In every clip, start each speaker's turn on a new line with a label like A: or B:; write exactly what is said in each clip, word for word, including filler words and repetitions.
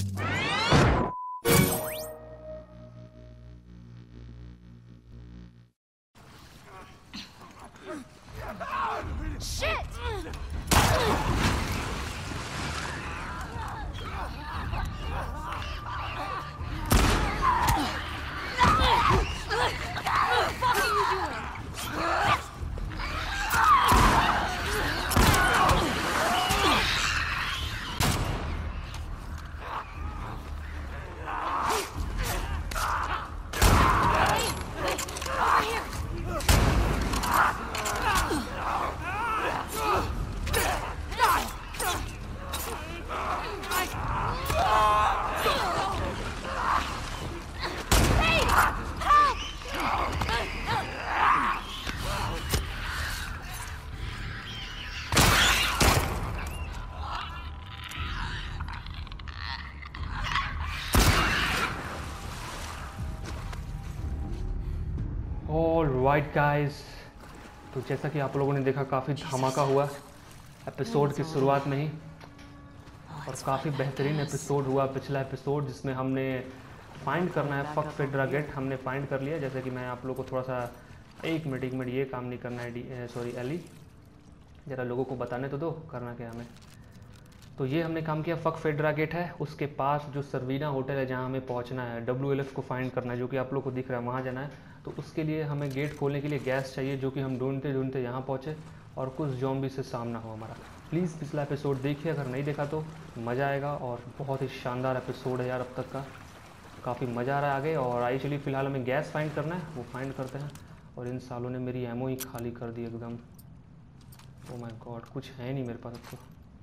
A: Right guys, तो जैसा कि आप लोगों ने देखा काफ़ी धमाका हुआ एपिसोड की शुरुआत में ही, और काफ़ी बेहतरीन एपिसोड हुआ पिछला एपिसोड, जिसमें हमने फाइंड करना है फक फेड्रा गेट। हमने फाइंड कर लिया। जैसे कि मैं आप लोगों को थोड़ा सा एक मिनट एक मिनट ये काम नहीं करना है, सॉरी एली, ज़रा लोगों को बताने तो दो करना क्या हमें। तो ये हमने काम किया, फक फेड्रा गेट है, उसके पास जो सर्वीना होटल है जहाँ हमें पहुँचना है, डब्ल्यू एल एफ को फाइंड करना है, जो कि आप लोग को दिख रहा है, वहाँ जाना है। तो उसके लिए हमें गेट खोलने के लिए गैस चाहिए, जो कि हम ढूंढते ढूंढते यहाँ पहुँचे और कुछ ज़ॉम्बी से सामना हो हमारा। प्लीज़ पिछला एपिसोड देखिए, अगर नहीं देखा तो मज़ा आएगा, और बहुत ही शानदार एपिसोड है यार अब तक का, काफ़ी मज़ा आ रहा है आगे। और आई चलिए फ़िलहाल हमें गैस फाइंड करना है, वो फाइंड करते हैं। और इन सालों ने मेरी एमओ ही खाली कर दी एकदम। ओ माय गॉड, कुछ है नहीं मेरे पास अब तो,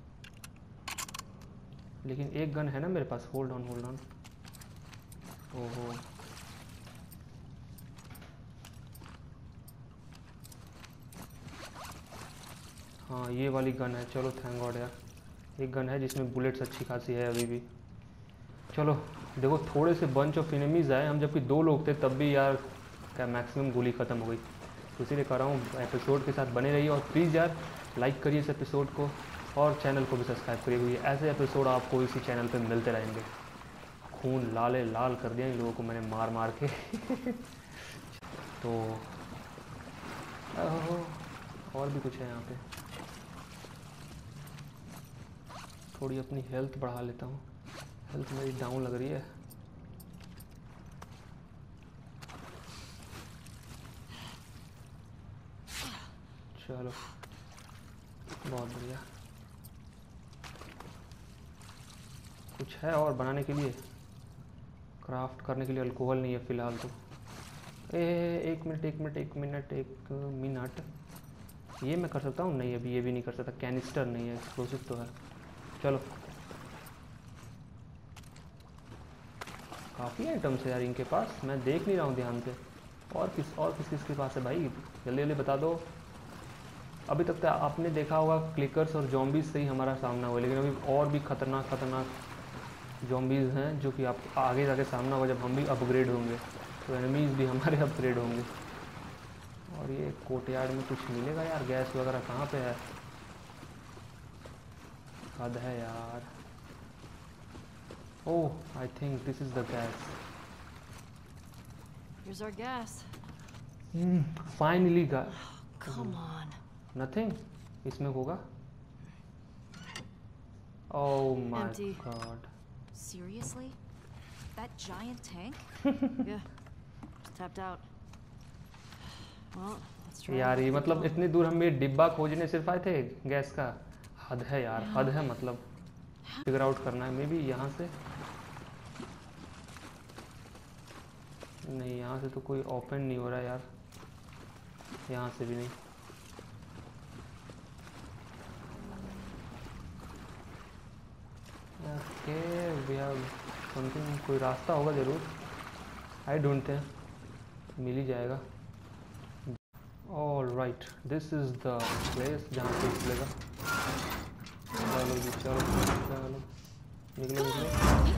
A: लेकिन एक गन है ना मेरे पास। Hold on hold on. ओहो, हाँ ये वाली गन है। चलो थैंक गॉड यार, एक गन है जिसमें बुलेट्स अच्छी खासी है अभी भी। चलो देखो, थोड़े से बंच ऑफ एनिमीज़ आए, हम जबकि दो लोग थे तब भी यार क्या मैक्सिमम गोली ख़त्म हो गई। तो इसीलिए कर रहा हूँ, एपिसोड के साथ बने रहिए, और प्लीज़ यार लाइक करिए इस एपिसोड को, और चैनल को भी सब्सक्राइब करिए, हुई ऐसे एपिसोड आपको इसी चैनल पे मिलते रहेंगे। खून लाले लाल कर दिया इन लोगों को मैंने मार मार के। तो और भी कुछ है यहाँ पे, थोड़ी अपनी हेल्थ बढ़ा लेता हूँ, हेल्थ मेरी डाउन लग रही है। चलो बहुत बढ़िया। कुछ है और बनाने के लिए, क्राफ्ट करने के लिए अल्कोहल नहीं है फ़िलहाल तो। ए एक मिनट एक मिनट एक मिनट एक मिनट, ये मैं कर सकता हूँ? नहीं अभी ये भी नहीं कर सकता, कैनिस्टर नहीं है, एक्सप्लोसिव तो है। चलो काफ़ी आइटम्स है यार इनके पास, मैं देख नहीं रहा हूँ ध्यान से। और किस और किस किस के पास है भाई, जल्दी जल्दी बता दो। अभी तक तो आपने देखा होगा क्लिकर्स और जॉम्बीज से ही हमारा सामना हुआ, लेकिन अभी और भी खतरनाक खतरनाक जॉम्बीज़ हैं जो कि आप आगे जाके सामना होगा जब हम भी अपग्रेड होंगे, तो एनिमीज़ भी हमारे अपग्रेड होंगे। और ये कोर्टयार्ड में कुछ मिलेगा यार, गैस वगैरह कहाँ पे है? हद है यार। Oh I think this is the gas.
B: Here's our gas.
A: Finally गा
B: Come on.
A: नथिंग इसमें होगा। Oh my
B: Empty.
A: God.
B: Seriously? That giant tank? Yeah. Just tapped out. Well, let's try.
A: यार ये मतलब इतनी दूर हम ये डिब्बा खोजने सिर्फ आए थे गैस का? हद है यार, हद है। मतलब फिगर आउट करना है। मे बी यहाँ से नहीं, यहाँ से तो कोई ओपन नहीं हो रहा यार, यहाँ से भी नहीं। ओके वी हैव समथिंग, कोई रास्ता होगा ज़रूर, आई ढूंढते हैं, मिल ही जाएगा। All right, this is the place जहाँ पे निकलेगा। चलो जी चलो चलो, निकलो निकलो।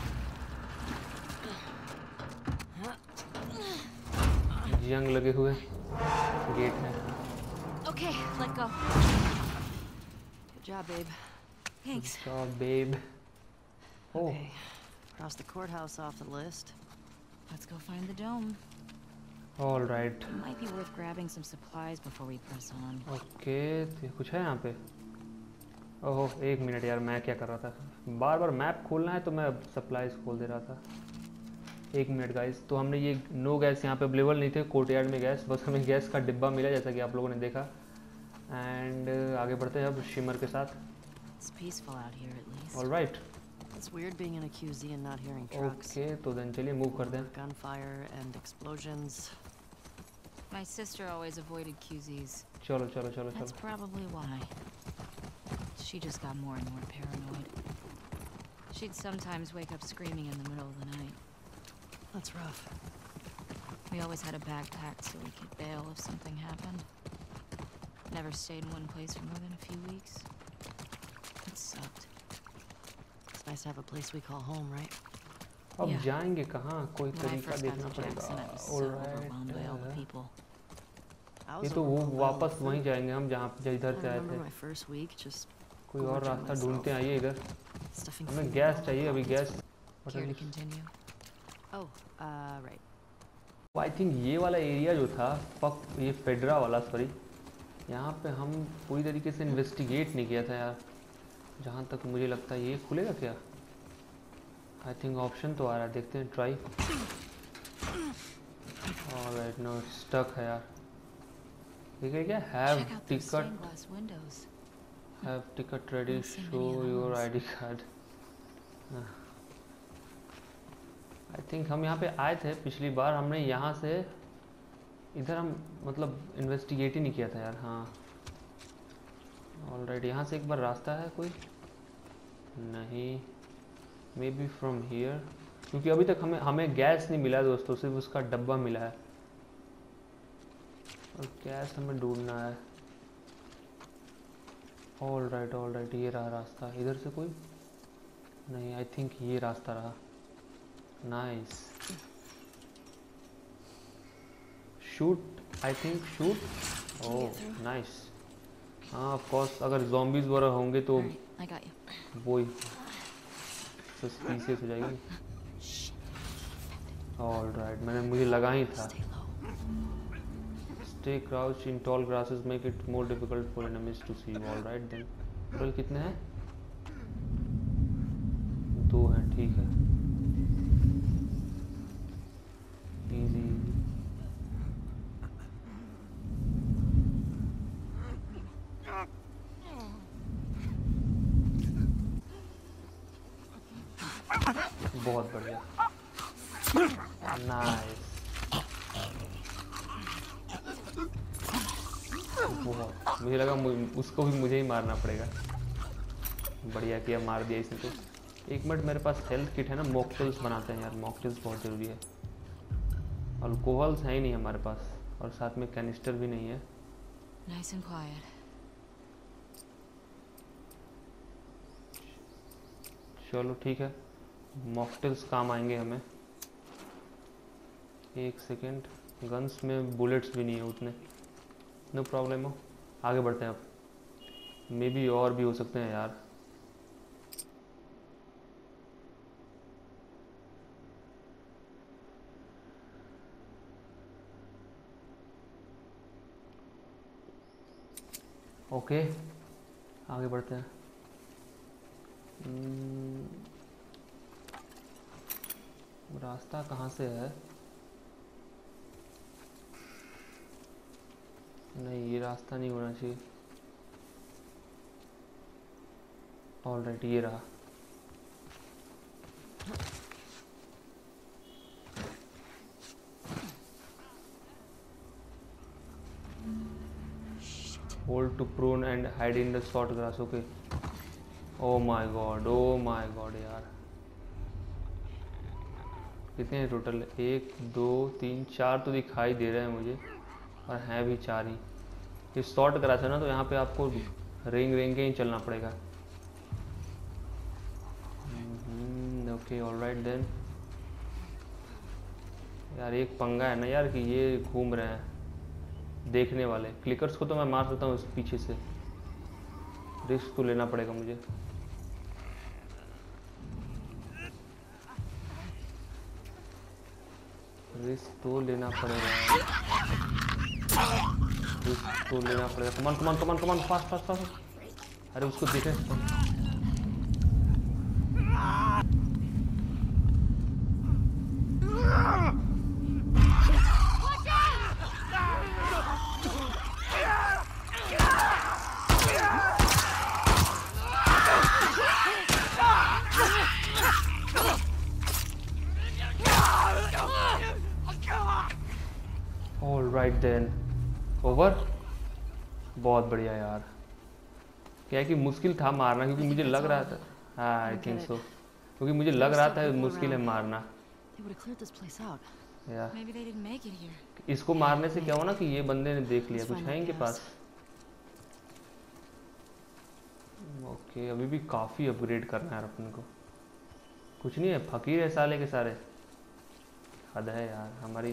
A: जंग लगे हुए गेट है।
B: Okay, let go. Good job, babe. Thanks.
A: Good job, babe. Oh.
C: Okay, cross the courthouse off the list.
B: Let's go find the dome.
A: All right.
B: It might be worth grabbing some supplies before we press on.
A: Okay तो कुछ है यहाँ पे? ओहो एक minute यार, मैं क्या कर रहा था, बार बार मैप खोलना है तो मैं सप्लाईज खोल दे रहा था। एक मिनट गाइस, तो हमने ये नो गैस यहाँ पे अवेलेबल नहीं थे कोर्टयार्ड में गैस, बस हमें गैस का डिब्बा मिला जैसा कि आप लोगों ने देखा। एंड आगे बढ़ते हैं अब शिमर के साथ।
C: It's peaceful out here at least.
A: All right,
C: It's weird being in a Q Z and not hearing trucks.
A: Okay तो देन चलिए मूव कर दें।
C: Gunfire and explosions.
B: My sister always avoided Q Zs.
A: चलो चलो चलो
B: That's
A: चलो।
B: probably why. She just got more and more paranoid. She'd sometimes wake up screaming in the middle of the night.
C: That's rough.
B: We always had a bag packed so we could bail if something happened. Never stayed in one place for more than a few weeks.
C: It sucked. It's nice to have a place we call home, right?
A: अब
B: Yeah.
A: जाएंगे कहाँ, कोई
B: When I
A: तरीका
B: first got
A: देखना
B: to Jackson, I
A: पड़ेगा।
B: was so overwhelmed by all the
A: alright,
B: people.
C: I
A: ये
C: was
A: तो वो
C: overwhelmed by all the
A: वापस
C: food.
A: वहीं जाएंगे हम जहाँ इधर
C: I
A: से आए
C: remember
A: थे।
C: my first week just
A: कोई और
C: gorging
A: रास्ता
C: myself.
A: ढूंढते आइए इधर।
C: stuffing
A: हमें
C: food
A: गैस
C: in all
A: चाहिए
C: my
A: अभी,
C: pockets.
A: Gas.
B: Care to continue?
C: Oh, uh, right.
A: I think ये वाला एरिया जो था, पक ये फेडरा वाला सॉरी, यहाँ पे हम पूरी तरीके से इन्वेस्टिगेट नहीं किया था यार, जहाँ तक मुझे लगता है। ये खुलेगा क्या? आई थिंक ऑप्शन तो आ रहा है, देखते हैं ट्राई। ऑलराइट, नो स्टक है यार। ठीक है क्या? Have
B: Check out those
A: ticket,
B: stained glass windows.
A: Have ticket ready,
B: Don't see
A: so
B: many of
A: your
B: those.
A: ID card. I think हम यहाँ पे आए थे पिछली बार, हमने यहाँ से इधर हम मतलब इन्वेस्टिगेट ही नहीं किया था यार। हाँ ऑलराइट, यहाँ से एक बार रास्ता है कोई? नहीं, मे बी फ्रॉम हियर, क्योंकि अभी तक हमें हमें गैस नहीं मिला दोस्तों, सिर्फ उसका डब्बा मिला है और गैस हमें ढूंढना है। ऑलराइट ऑलराइट, ये रहा रास्ता, इधर से कोई नहीं। आई थिंक ये रास्ता रहा। Nice, shoot, I think shoot. Oh nice. हाँ ऑफ कोर्स, अगर zombies वगैरह होंगे तो
B: Alright, I got you.
A: वो ही सस्पीशियस हो जाएगी। ऑलराइट, मैंने मुझे लगा ही था।
C: Stay low.
A: Stay crouch in tall grasses make it more difficult for enemies to see. Alright then, total कितने हैं? दो हैं, ठीक है। इजी, बहुत बढ़िया, नाइस। बहुत, मुझे लगा मु- उसको भी मुझे ही मारना पड़ेगा। बढ़िया किया, मार दिया इसने तो। एक मिनट, मेरे पास हेल्थ किट है ना, मॉकटेल्स बनाते हैं यार, मॉकटेल्स बहुत ज़रूरी है। अल्कोहल्स है ही नहीं हमारे पास, और साथ में कैनिस्टर भी नहीं है।
B: Nice and quiet.
A: चलो ठीक है, मॉकटेल्स काम आएंगे हमें। एक सेकेंड, गन्स में बुलेट्स भी नहीं है उतने, नो प्रॉब्लम हो। आगे बढ़ते हैं अब, मे बी और भी हो सकते हैं यार। ओके आगे बढ़ते हैं। हम्म, रास्ता कहाँ से है? नहीं, ये रास्ता नहीं होना चाहिए। ऑलराइट, ये रहा। Hold to prone and hide in the short grass. Okay. Oh my god, oh my god यार, कितने हैं टोटल? एक दो तीन चार तो दिखाई दे रहे हैं मुझे, और हैं भी चार ही। ये शॉर्ट ग्रास है ना, तो यहाँ पे आपको रेंग रेंग के ही चलना पड़ेगा। Okay alright then. यार एक पंगा है ना यार, कि ये घूम रहे हैं देखने वाले। क्लिकर्स को तो मैं मार सकता हूँ इस पीछे से, रिस्क तो लेना पड़ेगा मुझे। रिस्क तो लेना पड़ेगा, रिस्क तो लेना पड़ेगा। Come on come on come on come on, fast fast fast. अरे उसको देखे। All right then, over. बहुत बढ़िया यार। क्या है कि मुश्किल था मारना, क्योंकि मुझे लग रहा था, हाँ आई थिंक सो, क्योंकि मुझे लग रहा था मुश्किल है मारना। या
B: Maybe they didn't make it here.
A: इसको मारने से क्या हुआ ना कि ये बंदे ने देख लिया। कुछ है इनके पास? ओके, अभी भी काफ़ी अपग्रेड करना है अपन को। कुछ नहीं है, फकीर है साले के सारे। हद है यार हमारी।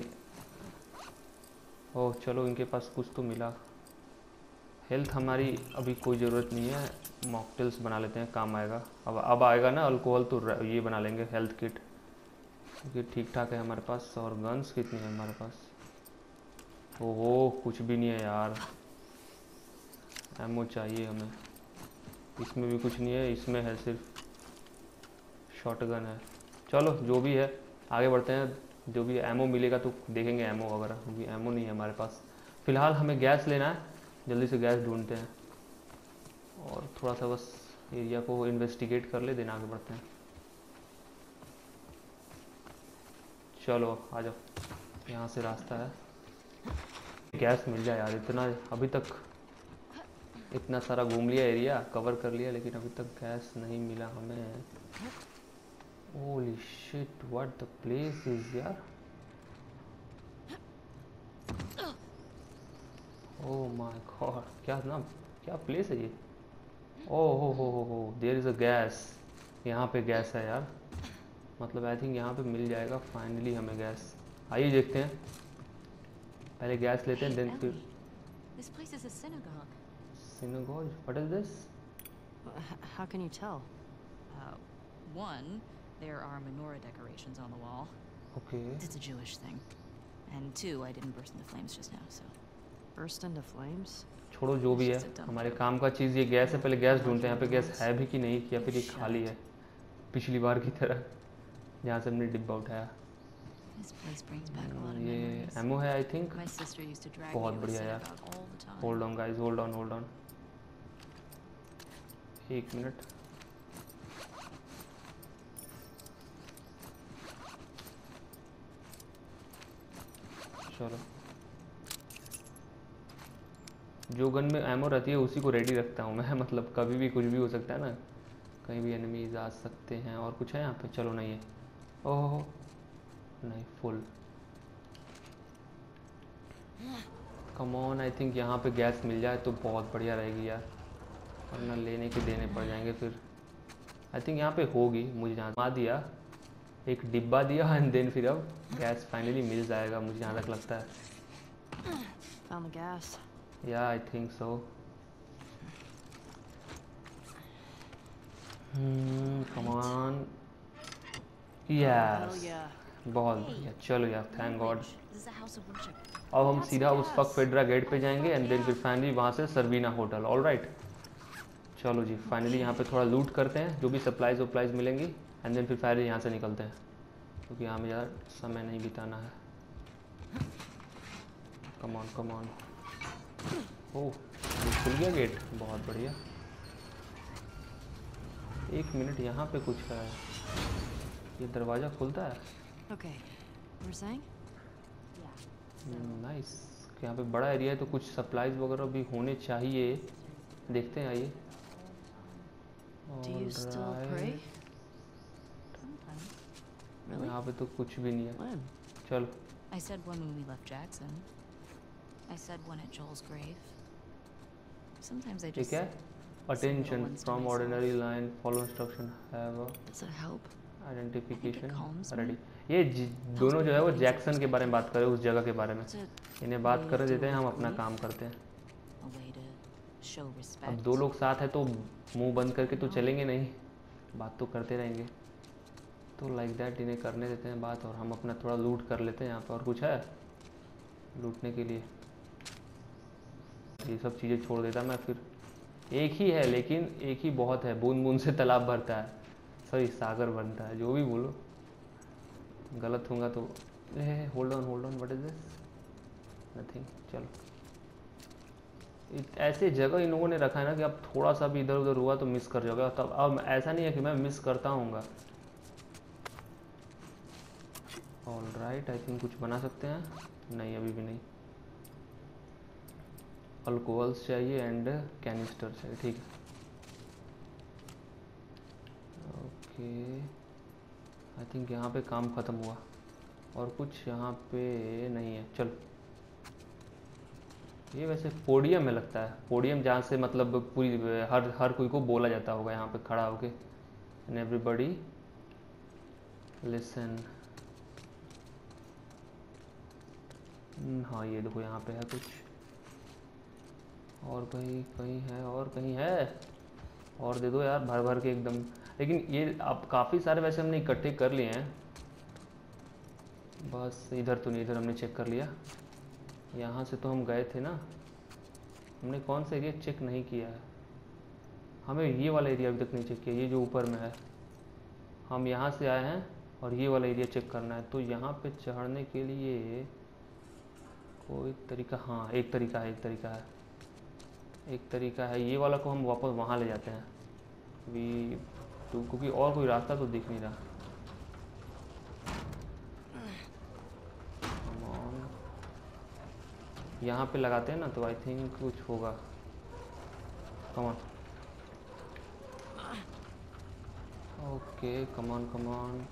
A: ओह चलो, इनके पास कुछ तो मिला। हेल्थ हमारी अभी कोई ज़रूरत नहीं है, मॉकटेल्स बना लेते हैं, काम आएगा। अब अब आएगा ना अल्कोहल तो ये बना लेंगे हेल्थ किट, क्योंकि ठीक ठाक है हमारे पास। और गन्स कितनी है हमारे पास? ओहो कुछ भी नहीं है यार, एमो चाहिए हमें। इसमें भी कुछ नहीं है, इसमें है सिर्फ शॉटगन है। चलो जो भी है आगे बढ़ते हैं, जो भी एमो मिलेगा तो देखेंगे एमो वगैरह, क्योंकि एमो नहीं है हमारे पास। फ़िलहाल हमें गैस लेना है, जल्दी से गैस ढूंढते हैं और थोड़ा सा बस एरिया को इन्वेस्टिगेट कर ले, देन आगे बढ़ते हैं। चलो आ जाओ, यहाँ से रास्ता है। गैस मिल जाए यार, इतना अभी तक इतना सारा घूम लिया, एरिया कवर कर लिया, लेकिन अभी तक गैस नहीं मिला हमें। Holy shit, what the place is यार। ओह माय गॉड, क्या नाम, क्या प्लेस है ये। ओह हो हो हो हो, देयर इज़ अ गैस। यहाँ पे गैस है यार, मतलब आई थिंक यहाँ पे मिल जाएगा फाइनली हमें गैस। आइए देखते हैं, पहले गैस लेते हैं, देन फिर।
B: This place is a synagogue.
A: Synagogue? What is this?
C: How can you tell?
B: Uh, one, there are menorah decorations on the wall.
A: Okay.
B: It's a Jewish thing. And two, I didn't burst into flames just now, so.
C: Burst into flames?
A: छोड़ो जो भी है, हमारे काम का चीज़ ये gas है। पहले गैस ढूंढते हैं, यहाँ पे गैस है भी कि नहीं, या फिर ये खाली है पिछली बार की तरह जहाँ से हमने डिब्बा उठाया।
B: This place brings back a lot of
A: ये
B: memories.
A: एमो है आई थिंक।
B: My sister used to drag me
A: बहुत
B: to the
A: बढ़िया यार।
B: synagogue all the time.
A: Hold on guys, hold on hold on, एक मिनट। चलो, जो गन में एमो रहती है उसी को रेडी रखता हूँ मैं, मतलब कभी भी कुछ भी हो सकता है ना, कहीं भी एनिमीज आ सकते हैं। और कुछ है यहाँ पे? चलो नहीं है, ओह नहीं, full. Come on, I think यहाँ पे गैस मिल जाए तो बहुत बढ़िया रहेगी यार, वरना लेने के देने पड़ जाएंगे फिर। आई थिंक यहाँ पे होगी, मुझे जहाँ दिया एक डिब्बा दिया, एंड देन फिर अब गैस फाइनली मिल जाएगा, मुझे जहाँ तक लगता है।
C: Found the gas.
A: Yeah I think so. Come on, yes, बहुत बढ़िया। चलो यार, thank God.
B: This is a house of worship.
A: अब हम सीधा उस फक फेडरा गेट पे जाएंगे, एंड देन फिर फाइनली वहाँ से सर्वीना होटल। ऑल राइट, चलो जी, फाइनली यहाँ पे थोड़ा लूट करते हैं, जो भी सप्लाईज वप्लाईज मिलेंगी, एंड देन फिर फाइनली यहाँ से निकलते हैं, क्योंकि यहाँ में ज़्यादा समय नहीं बिताना है। कम ऑन कम ऑन। ओह खुल गया गेट, बहुत बढ़िया। एक मिनट, यहाँ पे कुछ है, ये दरवाज़ा खुलता है।
C: Okay. You were saying?
A: Nice. यहाँ पे बड़ा एरिया है तो कुछ सप्लाईज वगैरह भी होने चाहिए, देखते हैं। आइए।
C: Do you still pray? Really?
A: यहाँ पे तो कुछ भी नहीं है।
C: When?
A: चलो,
B: I said one when we left Jackson. I said one at Joel's grave. Sometimes I
A: ठीक
B: just
A: है। Attention from ordinary line, follow instruction, have a
C: Does that help?
A: identification
B: calms me.
A: ready। ये दोनों जो है वो Jackson के बारे में बात कर रहे हैं, उस जगह के बारे में।
C: It's a
A: इन्हें बात करने देते हैं, हम अपना काम करते हैं।
B: a way to show respect.
A: अब दो लोग साथ हैं तो मुंह बंद करके तो चलेंगे नहीं, बात तो करते रहेंगे। तो लाइक दैट इन्हें करने देते हैं बात और हम अपना थोड़ा लूट कर लेते हैं यहाँ पे। और कुछ है लूटने के लिए? ये सब चीज़ें छोड़ देता मैं फिर। एक ही है लेकिन एक ही बहुत है, बूंद बूंद से तालाब भरता है, सॉरी सागर बनता है, जो भी बोलो। गलत होगा तो hold on hold on what is this? Nothing. चलो ऐसे जगह इन लोगों ने रखा है ना कि अब थोड़ा सा भी इधर उधर हुआ तो मिस कर जाओगे। तब अब ऐसा नहीं है कि मैं मिस करता हूँगा। ऑल राइट, आई थिंक कुछ बना सकते हैं। नहीं अभी भी नहीं। अल्कोहल्स चाहिए एंड कैनिस्टर चाहिए, ठीक है। ओके आई थिंक यहाँ पे काम ख़त्म हुआ और कुछ यहाँ पे नहीं है। चलो ये वैसे पोडियम में लगता है, पोडियम जहाँ से मतलब पूरी हर हर कोई को बोला जाता होगा यहाँ पे खड़ा होके। And everybody listen. हाँ ये देखो यहाँ पे है कुछ और कहीं कहीं है और कहीं है और दे दो यार भर भर के एकदम। लेकिन ये अब काफ़ी सारे वैसे हमने इकट्ठे कर लिए हैं। बस इधर तो नहीं, इधर हमने चेक कर लिया। यहाँ से तो हम गए थे ना, हमने कौन सा एरिया चेक नहीं किया है। हमें ये वाला एरिया अभी तक नहीं चेक किया, ये जो ऊपर में है। हम यहाँ से आए हैं और ये वाला एरिया चेक करना है। तो यहाँ पे चढ़ने के लिए कोई तरीका? हाँ एक तरीका है, एक तरीका है एक तरीका है। ये वाला को हम वापस वहाँ ले जाते हैं वी टू, क्योंकि और कोई रास्ता तो दिख नहीं रहा। यहाँ पे लगाते हैं ना तो आई थिंक कुछ होगा। Come on, okay come on come on,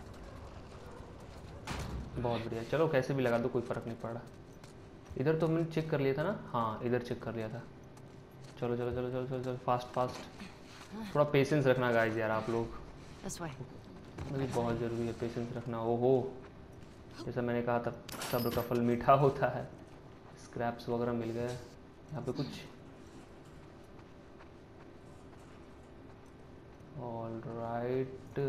A: बहुत बढ़िया। चलो कैसे भी लगा दो कोई फ़र्क नहीं पड़ रहा। इधर तो हमने चेक कर लिया था ना? हाँ इधर चेक कर लिया था। चलो चलो चलो चलो चलो चलो फास्ट फास्ट। थोड़ा पेशेंस रखना गाइस यार आप लोग, मुझे बहुत ज़रूरी है पेशेंस रखना। ओहो जैसा मैंने कहा था सब्र का फल मीठा होता है। स्क्रैप्स वगैरह मिल गए यहाँ पे कुछ। ऑल राइट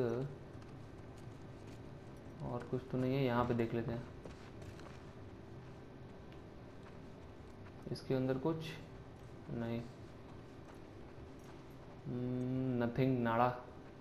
A: और कुछ तो नहीं है। यहाँ पे देख लेते हैं इसके अंदर कुछ नहीं। नथिंग, नाड़ा।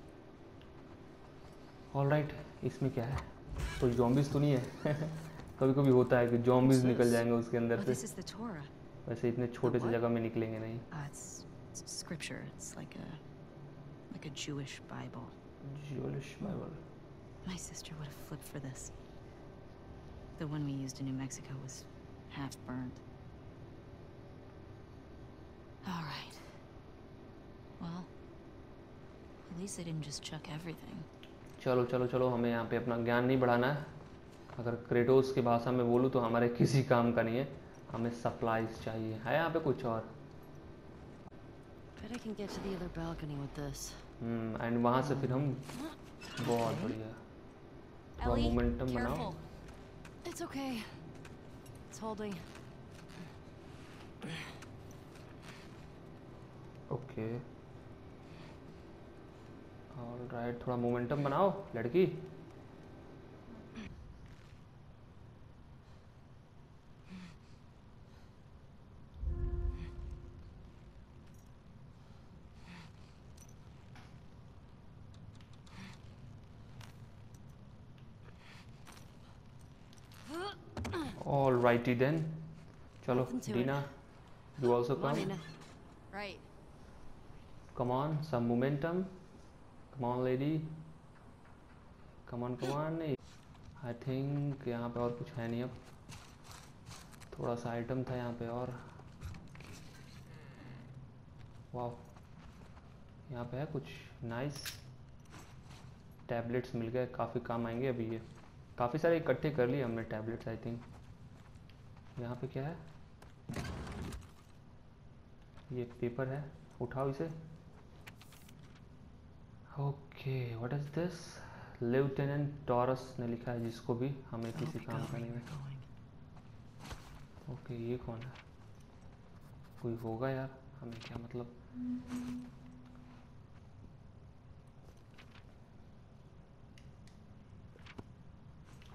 A: ऑल राइट इसमें क्या है? कोई ज़ॉम्बीज़ तो नहीं है? कभी कभी होता है कि ज़ॉम्बीज़ निकल जाएंगे उसके अंदर से। वैसे इतने छोटे से जगह में निकलेंगे नहीं।
C: Scripture. It's like a like a Jewish Bible.
A: Jewish Bible.
C: My sister would have flipped for this. The one we used in New Mexico was half burned. All right. Well, at least they didn't just chuck everything.
A: चलो चलो चलो, हमें यहाँ पे अपना ज्ञान नहीं बढ़ाना है। अगर क्रेटोस की भाषा में बोलूँ तो हमारे किसी काम का नहीं है, हमें सप्लाईज चाहिए। है यहाँ पे कुछ और?
C: Bet I can get to the other balcony with this.
A: Hmm and वहाँ से फिर हम बहुत बढ़िया थोड़ा मोमेंटम बनाओ।
C: It's okay. It's holding.
A: Okay all right, थोड़ा मोमेंटम बनाओ लड़की। All righty then. Chalo, Dina, you also come.
B: Right.
A: Come on, some momentum. Come on, lady. Come on, come on. I think यहाँ पे और कुछ है नहीं। अब थोड़ा सा आइटम था यहाँ पे और वाह यहाँ पे है कुछ नाइस। टैबलेट्स मिल गए, काफ़ी काम आएंगे अभी। ये काफ़ी सारे इकट्ठे कर लिए हमने टैबलेट्स आई थिंक। यहाँ पे क्या है? ये पेपर है, उठाओ इसे। Okay what is this? Lieutenant Torres ने लिखा है, जिसको भी हमें किसी काम का नहीं है। ओके ये कौन है? कोई होगा यार, हमें क्या मतलब।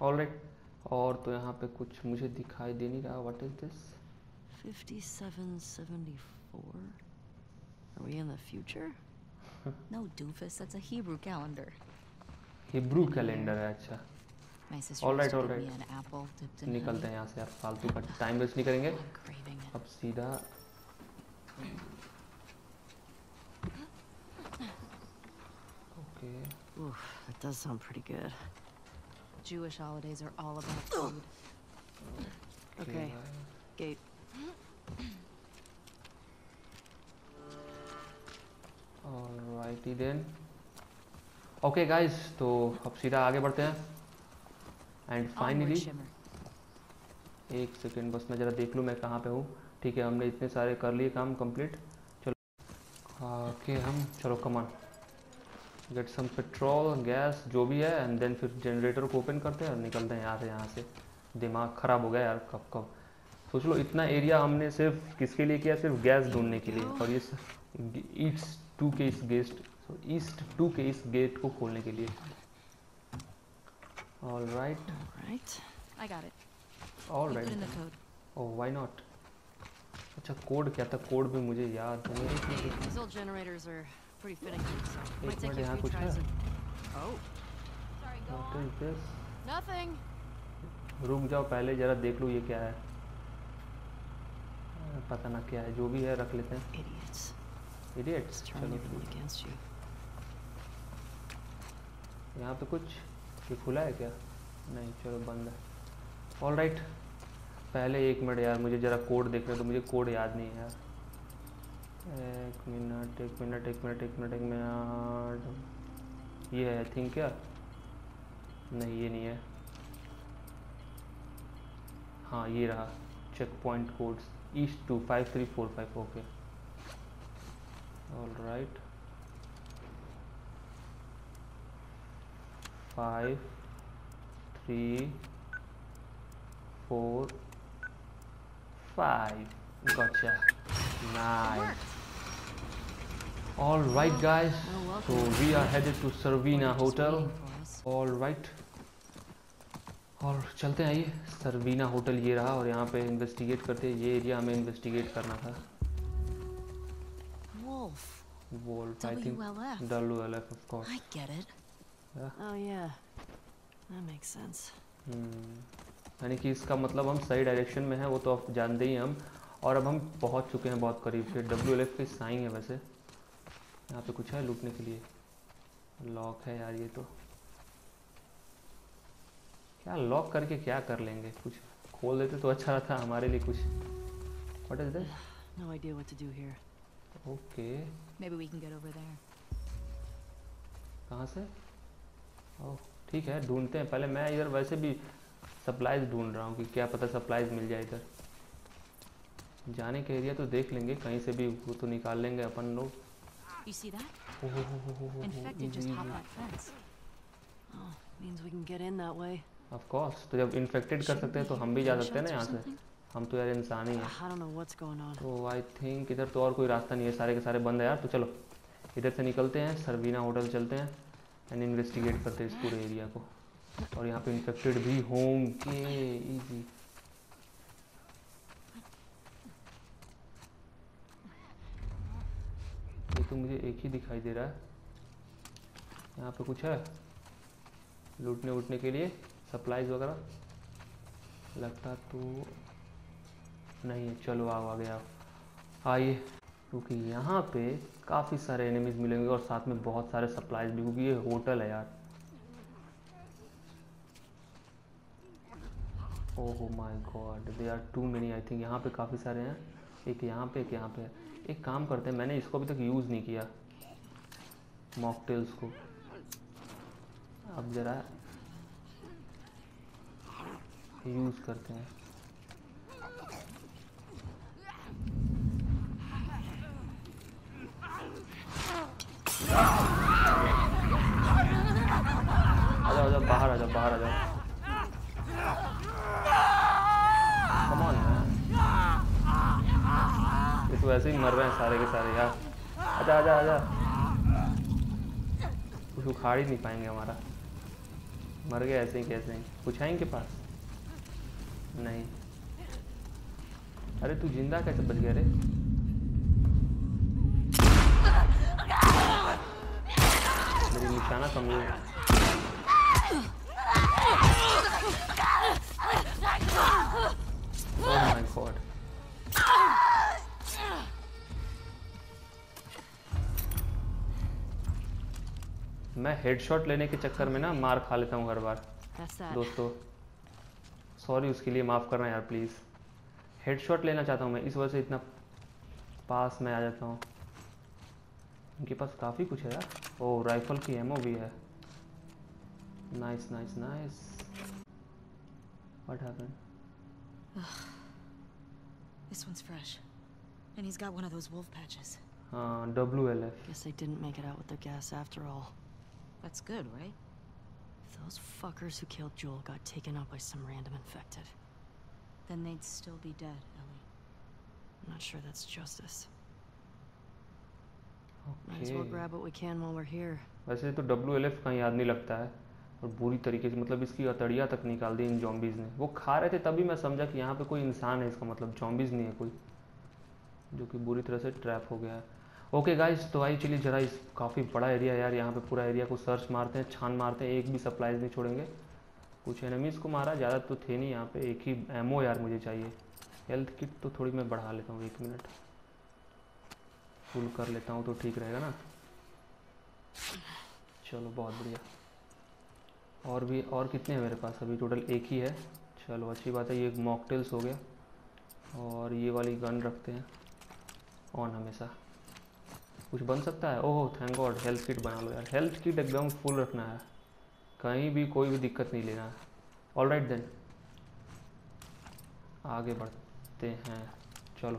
A: ऑलराइट, और तो यहाँ पे कुछ मुझे दिखाई दे नहीं रहा। What is this?
C: fifty-seven seventy-four. Are we in the future?
B: No, doofus, that's a Hebrew calendar.
A: Hebrew calendar है, अच्छा।
B: My sister
A: All right,
B: used to
A: all
B: give
A: right.
B: me an apple dipped in
A: निकलते
B: honey.
A: हैं यहाँ से यार, फालतू का time waste नहीं करेंगे।
B: I'm craving it.
A: अब सीधा okay.
C: Oof, that does sound pretty good.
B: Jewish holidays are all about food.
C: Okay, gate.
A: Alrighty then. Okay guys, तो अब सीधा आगे बढ़ते हैं। And finally,
B: Onward, Shimmer.
A: एक सेकेंड बस मैं ज़रा देख लूँ मैं कहाँ पे हूँ। ठीक है, हमने इतने सारे कर लिए काम कंप्लीट। चलो ओके, हम चलो come on get some petrol gas जो भी है, एंड देन फिर जनरेटर को ओपन करते हैं और निकलते हैं यहाँ से। यहाँ से दिमाग ख़राब हो गया यार, कब कब सोच लो इतना एरिया हमने सिर्फ किसके लिए किया, सिर्फ गैस ढूंढने के लिए, और ये ईस्ट टू के इस गेस्ट ईस्ट टू के इस गेट को खोलने के लिए। All right
C: Alright.
B: I got it.
A: All
B: You put in the
A: right
B: code.
A: Oh why not. अच्छा कोड क्या था, कोड भी मुझे याद नहीं है। एक minute,
C: These old generators are pretty finicky, so
A: एक
C: might take
A: minute,
C: you a
A: यहाँ
C: few
A: कुछ है।
C: tries. of- Oh,
B: Sorry, go
A: What
B: on.
A: is this?
C: nothing.
A: रुक जाओ पहले जरा देख लूँ ये क्या है। पता ना क्या है, जो भी है रख लेते हैं।
C: Idiots.
A: इडियट्स।
C: Just
A: चलो
C: turning everyone
A: ठीक।
C: against you.
A: यहाँ पे कुछ ये खुला है क्या? नहीं, चलो बंद है। ऑल राइट, पहले एक मिनट यार, मुझे ज़रा कोड देखने दो, मुझे कोड याद नहीं है यार। एक मिनट एक मिनट एक मिनट एक मिनट एक मिनट ये है आई थिंक, क्या? नहीं ये नहीं है। हाँ ये रहा, check point codes east two five three four five. Okay all right, five three four five, gotcha, nice. All right guys, so we are headed to Servina Hotel. All right, और चलते हैं। आइए, सर्वीना होटल ये रहा, और यहाँ पे investigate करते हैं। ये एरिया हमें इन्वेस्टिगेट करना था।
C: Wolf.
A: Wolf I think,
B: W L F.
A: W L F of course.
B: I get it.
C: Oh yeah, that makes sense.
A: यानी कि इसका मतलब हम सही डायरेक्शन में हैं, वो तो आप जानते ही हैं हम, और अब हम पहुंच चुके हैं बहुत करीब से। डब्ल्यू एल एफ के साइन है वैसे। यहाँ पे कुछ है लूटने के लिए? लॉक है यार ये तो। क्या लॉक करके क्या कर लेंगे, कुछ खोल देते तो अच्छा रहता हमारे लिए कुछ। What is this?
C: No idea what to do here.
A: Okay,
B: Maybe we can get over there.
A: कहाँ से? ओह ठीक है, ढूंढते हैं। पहले मैं इधर वैसे भी सप्लाइज ढूंढ रहा हूँ कि क्या पता सप्लाइज मिल जाए इधर। जाने के एरिया तो देख लेंगे, कहीं से भी वो तो निकाल लेंगे अपन लोग।
B: You see that?
A: ओह हो हो हो हो,
B: Infected just hopped that fence.
C: Oh, means we can get in that way.
A: Of course, तो जब इन्फेक्टेड कर सकते हैं तो हम भी जा सकते हैं ना यहाँ से। हम तो यार इंसान ही हैं।
C: I don't know what's going on.
A: तो आई थिंक इधर तो और कोई रास्ता नहीं है, सारे के सारे बंद है यार। तो चलो इधर से निकलते हैं, सर्वीना होटल चलते हैं एंड इन्वेस्टिगेट करते हैं इस पूरे एरिया को। और यहाँ पे इन्फेक्टेड भी होंगे, इजी। ये तो मुझे एक ही दिखाई दे रहा है। यहाँ पे कुछ है लूटने वूटने के लिए, सप्लाईज वगैरह लगता तो नहीं है। चलो आओ आगे आओ, आइए, क्योंकि यहाँ पे काफ़ी सारे एनिमीज मिलेंगे और साथ में बहुत सारे सप्लाईज भी, क्योंकि ये होटल है यार। Oh my God, they are too many. I think यहाँ पे काफ़ी सारे हैं, एक यहाँ पे एक यहाँ पे। एक काम करते हैं, मैंने इसको अभी तक यूज़ नहीं किया मॉकटेल्स को। अब ज़रा यूज़ करते हैं। आ जाओ, जाओ बाहर आ जाओ, बाहर आ जाओ। कम ऑन, ये तो वैसे ही मर रहे हैं सारे के सारे यार। आजा आजा आजा, कुछ उखाड़ ही नहीं पाएंगे हमारा। मर गए ऐसे ही कैसे ही? कुछ है इनके पास? नहीं। अरे तू जिंदा कैसे बच गया रे? मेरी निशाना कमजोर है। Oh my God. मैं हेडशॉट लेने के चक्कर में ना मार खा लेता हूँ हर बार
B: That's that.
A: दोस्तों। सॉरी उसके लिए, माफ़ करना यार प्लीज़। हेडशॉट लेना चाहता हूँ मैं, इस वजह से इतना पास में आ जाता हूँ। इनके पास काफ़ी कुछ है यार। ओह राइफल की एमओ भी है। Nice nice nice. What happened?
B: This one's fresh. And he's got one of those wolf patches.
A: हाँ W L F.
D: Guess they didn't make it out with their gas after all.
B: That's good, right?
D: If those fuckers who killed Joel got taken out by some random infected,
B: Then they'd still be dead, Ellie.
D: I'm not sure that's justice. Might
A: okay
D: as well grab what we can while we're here.
A: वैसे तो W L F कहीं याद नहीं लगता है, और बुरी तरीके से मतलब इसकी अतड़ियाँ तक निकाल दी इन जॉम्बीज़ ने। वो खा रहे थे तभी मैं समझा कि यहाँ पे कोई इंसान है, इसका मतलब जॉम्बीज़ नहीं है कोई, जो कि बुरी तरह से ट्रैप हो गया है। ओके गाइस, तो आई चलिए जरा, इस काफ़ी बड़ा एरिया यार, यहाँ पे पूरा एरिया को सर्च मारते हैं, छान मारते हैं, एक भी सप्लाईज नहीं छोड़ेंगे। कुछ एनिमीज़ को मारा, ज़्यादा तो थे नहीं यहाँ पे, एक ही एमओ यार मुझे चाहिए। हेल्थ किट तो थोड़ी मैं बढ़ा लेता हूँ, एक मिनट फुल कर लेता हूँ तो ठीक रहेगा ना। चलो बहुत बढ़िया। और भी, और कितने हैं मेरे पास? अभी टोटल एक ही है। चलो अच्छी बात है। ये एक मॉकटेल्स हो गया, और ये वाली गन रखते हैं ऑन हमेशा। कुछ बन सकता है? Oh thank God, health kit बना लो यार। हेल्थ किट एकदम फुल रखना है, कहीं भी कोई भी दिक्कत नहीं लेना है। ऑल राइट देन, आगे बढ़ते हैं। चलो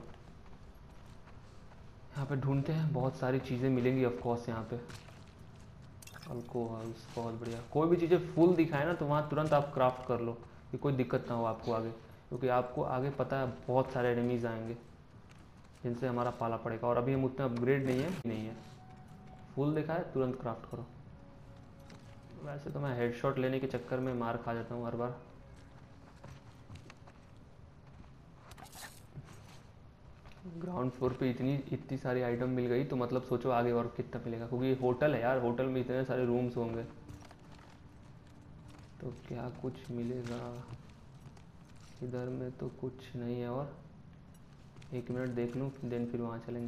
A: यहाँ पे ढूंढते हैं, बहुत सारी चीज़ें मिलेंगी ऑफ कोर्स यहाँ पे। अल्कोहल्स, बहुत बढ़िया। कोई भी चीज़ें फुल दिखाए ना तो वहाँ तुरंत आप क्राफ्ट कर लो, कि कोई दिक्कत ना हो आपको आगे, क्योंकि आपको आगे पता है बहुत सारे एनिमीज़ आएंगे जिनसे हमारा पाला पड़ेगा, और अभी हम उतना अपग्रेड नहीं है नहीं है फुल देखा है तुरंत क्राफ्ट करो। वैसे तो मैं हेडशॉट लेने के चक्कर में मार खा जाता हूँ हर बार। ग्राउंड फ्लोर पे इतनी इतनी सारी आइटम मिल गई तो मतलब सोचो आगे और कितना मिलेगा, क्योंकि ये होटल है यार, होटल में इतने सारे रूम्स होंगे तो क्या कुछ मिलेगा। इधर में तो कुछ नहीं है, और एक मिनट देख लूँ देन फिर वहाँ चलेंगे।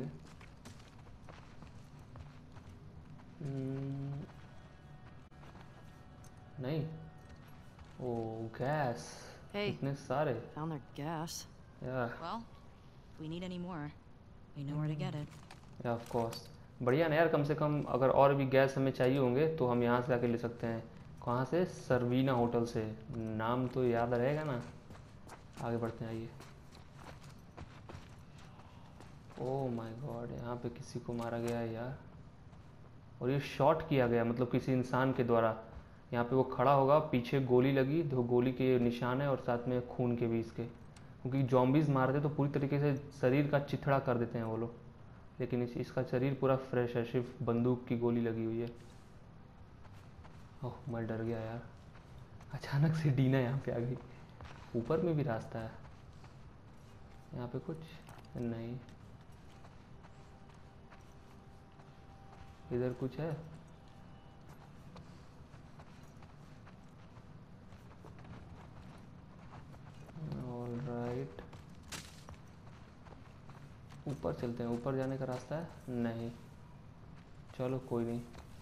A: नहीं, ओ गैस,
D: Hey,
A: इतने सारे
D: found their gas.
A: यार।
B: Well, if we need any more, we know where to get it.
A: या ऑफ कोर्स, बढ़िया ना यार, कम से कम अगर और भी गैस हमें चाहिए होंगे तो हम यहाँ से आके ले सकते हैं। कहाँ से? सर्वीना होटल से, नाम तो याद रहेगा ना। आगे बढ़ते हैं, आइए। ओह माय गॉड, यहाँ पे किसी को मारा गया है यार, और ये शॉट किया गया, मतलब किसी इंसान के द्वारा। यहाँ पे वो खड़ा होगा, पीछे गोली लगी, दो गोली के निशान है और साथ में खून के भी इसके, क्योंकि जॉम्बीज मारते तो पूरी तरीके से शरीर का चिथड़ा कर देते हैं वो लोग, लेकिन इस, इसका शरीर पूरा फ्रेश है, सिर्फ बंदूक की गोली लगी हुई है। ओह मैं डर गया यार, अचानक से डीना यहाँ पे आ गई। ऊपर में भी रास्ता है, यहाँ पे कुछ नहीं। इधर कुछ है? ऑल राइट, ऊपर चलते हैं। ऊपर जाने का रास्ता है? नहीं, चलो कोई नहीं।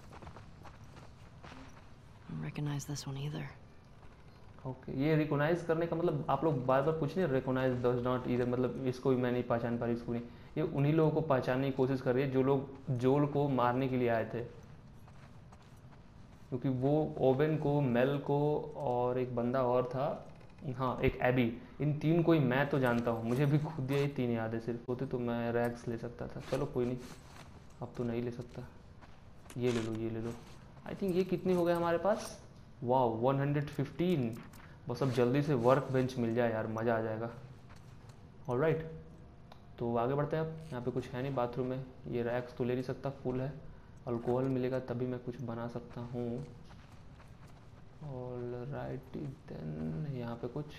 D: Don't recognize this one either.
A: Okay okay. ये रिकोनाइज करने का मतलब आप लोग बार बार पूछ रहे हैं, रिकोनाइज डज नॉट इधर, मतलब इसको भी मैं नहीं पहचान पा रही, इसको नहीं। ये उन्हीं लोगों को पहचानने की कोशिश कर रही है जो लोग जोल को मारने के लिए आए थे, क्योंकि वो ओवेन को, मेल को, और एक बंदा और था, हाँ एक एबी, इन तीन को ही मैं तो जानता हूँ। मुझे भी खुद ये तीन याद है, सिर्फ होते तो मैं रैक्स ले सकता था। चलो कोई नहीं, अब तो नहीं ले सकता। ये ले लो, ये ले लो। आई थिंक ये कितनी हो गए हमारे पास? वाह वन हंड्रेड फिफ्टीन। बस अब जल्दी से वर्क बेंच मिल जाए यार, मज़ा आ जाएगा। ऑलराइट, तो आगे बढ़ते हैं। अब यहाँ पे कुछ है नहीं बाथरूम में, ये रैक्स तो ले नहीं सकता, फुल है। अल्कोहल मिलेगा तभी मैं कुछ बना सकता हूँ। ऑल राइट देन यहाँ पे कुछ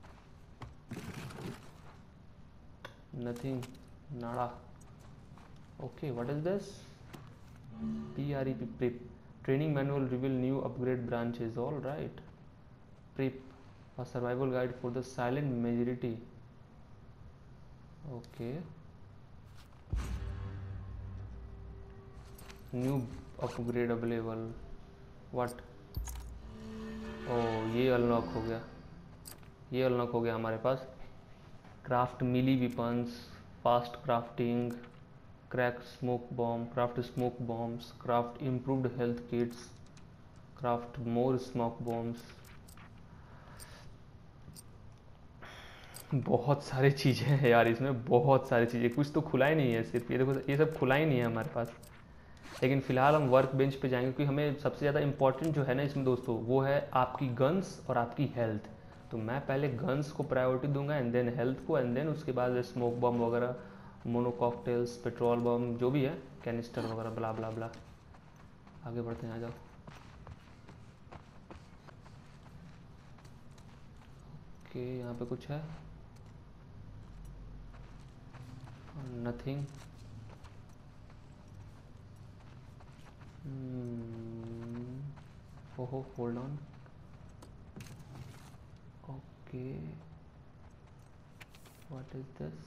A: nothing, nada. Okay what is this? P R E P, prep training manual reveal new upgrade branches. All right, prep a survival guide for the silent majority. Okay, new upgrade available. What? oh ये unlock हो गया, ये unlock हो गया हमारे पास। Craft melee weapons, fast crafting, crack smoke bomb, craft smoke bombs, craft improved health kits, craft more smoke bombs. बहुत सारी चीज़ें हैं यार इसमें, बहुत सारी चीज़ें। कुछ तो खुला ही नहीं है, सिर्फ ये देखो, ये सब खुला ही नहीं है हमारे पास। लेकिन फ़िलहाल हम वर्क बेंच पे जाएंगे, क्योंकि हमें सबसे ज़्यादा इंपॉर्टेंट जो है ना इसमें दोस्तों, वो है आपकी गन्स और आपकी हेल्थ। तो मैं पहले गन्स को प्रायोरिटी दूंगा एंड देन हेल्थ को, एंड देन उसके बाद स्मोक बम वगैरह, मोनो कॉकटेल्स, पेट्रोल बम, जो भी है, कैनिस्टर वगैरह, ब्ला ब्ला ब्ला। आगे बढ़ते हैं, आ जाओ। ओके यहाँ पे कुछ है? नथिंग। ओहो hold on. Okay what is this?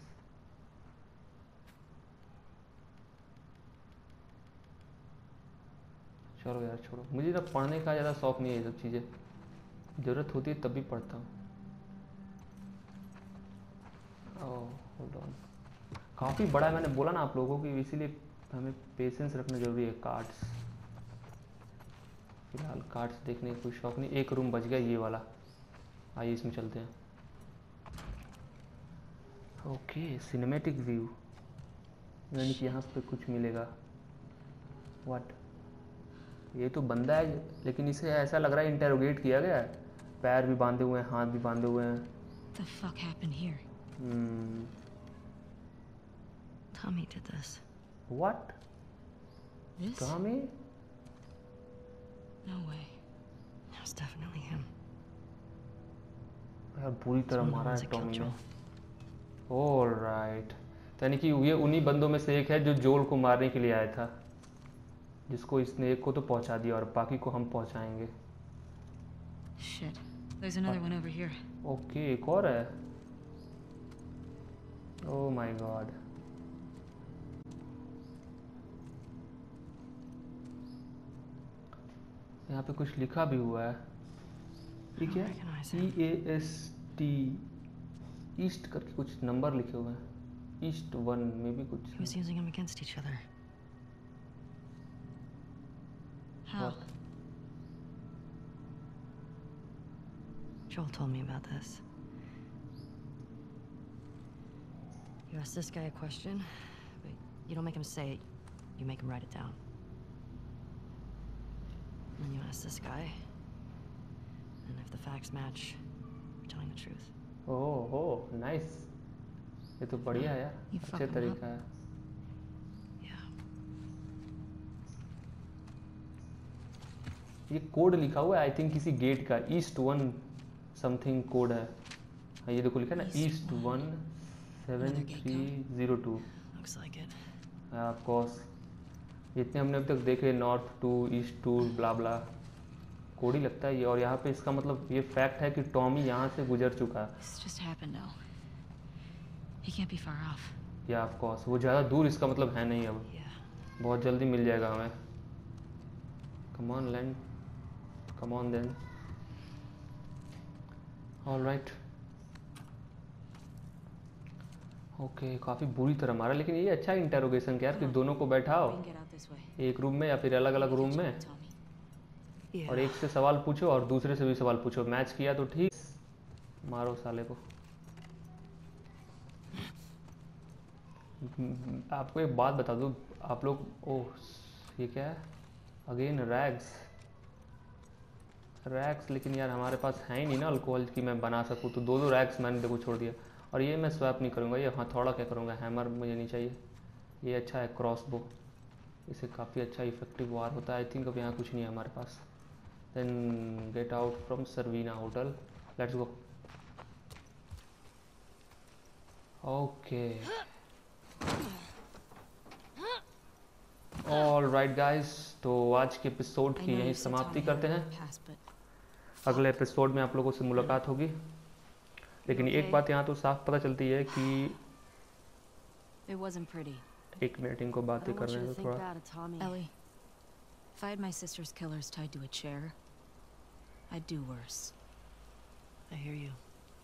A: चलो यार छोड़ो, मुझे ना पढ़ने का ज़्यादा शौक नहीं है, ये सब चीज़ें ज़रूरत होती है तब भी पढ़ता हूँ। ओह होल्ड ऑन, काफ़ी बड़ा है, मैंने बोला ना आप लोगों को, इसीलिए हमें पेशेंस रखना जरूरी है। कार्ड्स, फिलहाल कार्ड्स देखने का कोई शौक नहीं। एक रूम बच गया ये वाला, आइए इसमें चलते हैं। ओके सिनेमैटिक व्यू, यानी कि यहाँ पे कुछ मिलेगा। व्हाट? ये तो बंदा है, लेकिन इसे ऐसा लग रहा है इंटेरोगेट किया गया है। पैर भी बांधे हुए हैं, हाथ भी बांधे हुए हैं।
C: The fuck happened here?
A: Hmm.
D: Tommy did this.
A: What?
C: This?
A: Tommy?
C: No way.
D: It was definitely him.
A: यार पूरी तरह
D: It's one of the
A: मारा
D: ones
A: है
D: that killed
A: टॉमी ने।
D: Joel.
A: All right. तो यानी कि ये उन्हीं बंदों में से एक है जो जोल को मारने के लिए आया था, जिसको इसने एक को तो पहुंचा दिया और बाकी को हम पहुंचाएंगे।
C: Shit. There's another one over here.
A: Okay एक और है। Oh my God. यहाँ पे कुछ लिखा भी हुआ है। ठीक है, E A S T, east करके कुछ नंबर लिखे हुए हैं। ईस्ट वन में भी कुछ।
D: He was using them against each other.
C: How?
A: What?
D: Joel told me about this. You ask this guy a question, but you don't make him say it, you make him write it down. And then you ask this guy, and if the facts match, you're telling the truth.
A: Oh oh nice, ये तो बढ़िया है यार,
C: You
A: अच्छे
C: fucking up.
A: तरीका है।
D: Yeah.
A: ये code लिखा हुआ है आई थिंक किसी गेट का, ईस्ट वन समथिंग कोड है। हाँ ये देखो लिखा है ना,
C: East
A: east
C: one.
A: One seven
C: Another gate
A: three zero two.
D: Looks like it.
A: Of course, जितने हमने अब तक देखे, north two, east two, blah blah, code ही लगता है ये। और यहाँ पे इसका मतलब ये फैक्ट है कि टॉमी यहाँ से गुजर चुका है।
C: This just happened now. He can't be far off.
A: या ऑफ कोर्स वो ज़्यादा दूर इसका मतलब है नहीं, अब
D: Yeah.
A: बहुत जल्दी मिल जाएगा हमें। Come on land, come on then. All right, okay काफ़ी बुरी तरह मारा, लेकिन ये अच्छा इंटेरोगेशन क्या यार, कि दोनों को बैठाओ
B: We can get out this way.
A: एक रूम में या फिर अलग अलग रूम में,
B: Tommy.
D: Yeah.
A: और एक से सवाल पूछो और दूसरे से भी सवाल पूछो। मैच किया तो ठीक, मारो साले को। आपको एक बात बता दूं, आप लोग, ओह ये क्या है अगेन, रैग्स रैग्स, लेकिन यार हमारे पास है ही नहीं ना अल्कोहल कि मैं बना सकूं, तो दो दो रैग्स मैंने देखो छोड़ दिया। और ये मैं स्वैप नहीं करूँगा, ये हथौड़ा क्या करूँगा, हैमर मुझे नहीं चाहिए। ये अच्छा है क्रॉस बो, इससे काफ़ी अच्छा इफेक्टिव वार होता है। आई थिंक अब यहाँ कुछ नहीं है हमारे पास। Then get out from Servina hotel, let's go. Okay, all right guys, तो आज के एपिसोड
B: I
A: की
B: know
A: यहीं
B: you said
A: समाप्ति
B: Tommy
A: करते
B: had a
A: हैं।
B: past, but
A: अगले एपिसोड में आप लोगों से मुलाकात होगी, लेकिन
B: You
A: एक
B: okay?
A: बात यहाँ तो साफ पता चलती है कि
B: it wasn't pretty.
A: एक मिनट इनको
D: I
A: बातें
D: don't
A: कर
D: want
A: रहे
D: you
A: हैं
D: to
A: तो
D: think
A: थोड़ा।
D: bad of Tommy.
B: Ellie, if I had my sister's killers tied to a chair, I'd do worse.
D: I hear you.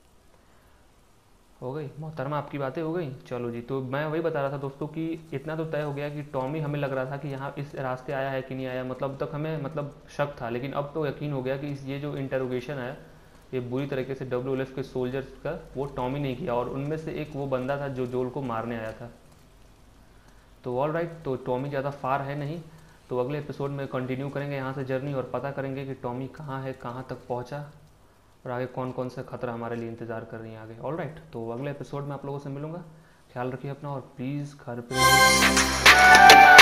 A: हो गई मोहतरमा, आपकी बातें हो गई। चलो जी, तो मैं वही बता रहा था दोस्तों कि इतना तो तय हो गया कि टॉमी, हमें लग रहा था कि यहाँ इस रास्ते आया है कि नहीं आया, मतलब अब तक हमें मतलब शक था, लेकिन अब तो यकीन हो गया कि इस ये जो इंटरोगेशन है ये बुरी तरीके से डब्ल्यू एल एफ के सोल्जर्स का वो टॉमी नहीं किया, और उनमें से एक वो बंदा था जो जोल को मारने आया था। तो ऑल राइट, तो टॉमी ज़्यादा फार है नहीं, तो अगले एपिसोड में कंटिन्यू करेंगे यहाँ से जर्नी और पता करेंगे कि टॉमी कहाँ है, कहाँ तक पहुँचा और आगे कौन कौन से खतरा हमारे लिए इंतज़ार कर रही हैं आगे। ऑल राइट, तो अगले एपिसोड में आप लोगों से मिलूंगा। ख्याल रखिए अपना और प्लीज़ घर पे